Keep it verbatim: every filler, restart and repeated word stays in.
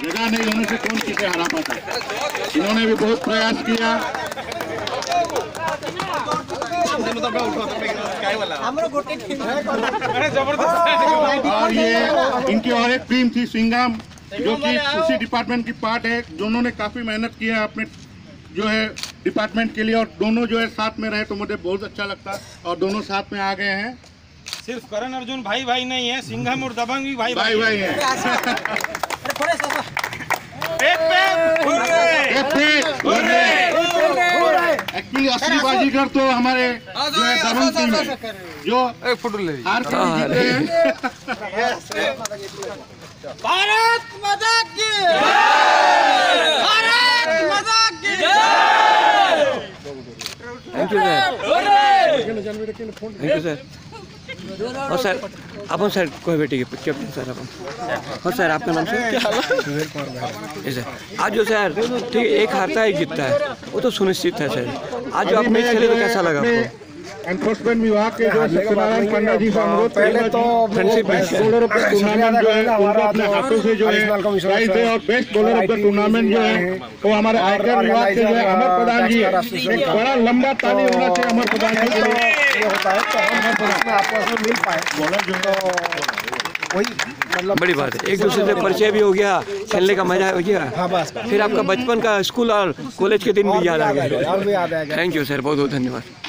जगह नहीं होने से कौन किसे हरा पाता। इन्होंने भी बहुत प्रयास किया। और ये इनकी और एक टीम थी सिंघम, जो कि उसी डिपार्टमेंट की पार्ट है। दोनों ने काफी मेहनत किया है अपने जो है डिपार्टमेंट के लिए, और दोनों जो है साथ में रहे तो मुझे बहुत अच्छा लगता। और दोनों साथ में आ गए हैं। सिर्फ करण अर्जुन भाई भाई नहीं है, सिंघम और दबंग भी भाई भाई भाई है। एक्चुअली असली बाजीगर तो हमारे जो है दबंग टीम है, जो हार के जीते हैं। भारत माता की भारत माता की thank you sir, thank you sir. और सर अपन सर कोई बेटी के कैप्टन सर अपन। और सर आपका नाम सर? सर आज जो सर ठीक है एक हारता है एक जीतता है वो तो सुनिश्चित है सर। आज जो आप मैच खेले तो कैसा लगा आपको? एनफोर्समेंट विभाग के जो सत्यनारायण पंडा जी का अनुरोध पहले तो friendship bowler of the tournament जो है उनको अपने हाथों से जो है प्राइज दे, और best bowler of the tournament जो है वो हमारे आयकर विभाग के जो है अमर प्रधान जी है। एक बड़ा लंबा ताली होना चाहिए अमर प्रधान जी को। ये होता है तो अमर प्रधान में आपस में मिल पाए बॉलर जो है वही मतलब बड़ी बात है। एक दूसरे से परिचय भी हो गया, खेलने का मजा हो गया। हाँ बस फिर आपका बचपन का स्कूल और कॉलेज के दिन भी याद आ गया। और भी याद आ गया। थैंक यू सर, बहुत बहुत धन्यवाद।